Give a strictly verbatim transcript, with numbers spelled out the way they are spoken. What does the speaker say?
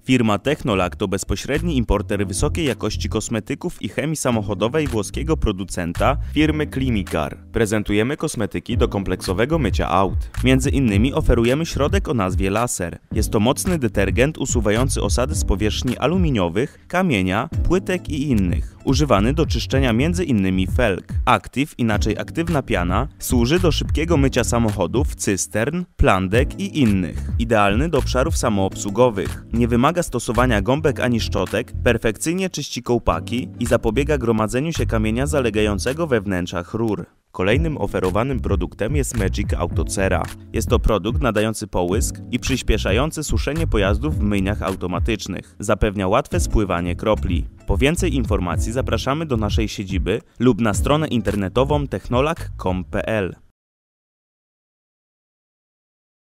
Firma Technolag to bezpośredni importer wysokiej jakości kosmetyków i chemii samochodowej włoskiego producenta firmy Clinicar. Prezentujemy kosmetyki do kompleksowego mycia aut. Między innymi oferujemy środek o nazwie laser. Jest to mocny detergent usuwający osady z powierzchni aluminiowych, kamienia, płytek i innych. Używany do czyszczenia między innymi felg. Active, inaczej aktywna piana, służy do szybkiego mycia samochodów, cystern, plandek i innych. Idealny do obszarów samoobsługowych. Nie wymaga stosowania gąbek ani szczotek, perfekcyjnie czyści kołpaki i zapobiega gromadzeniu się kamienia zalegającego we wnętrzach rur. Kolejnym oferowanym produktem jest Magic Auto Cera. Jest to produkt nadający połysk i przyspieszający suszenie pojazdów w myjniach automatycznych. Zapewnia łatwe spływanie kropli. Po więcej informacji zapraszamy do naszej siedziby lub na stronę internetową technolag kropka com kropka p l.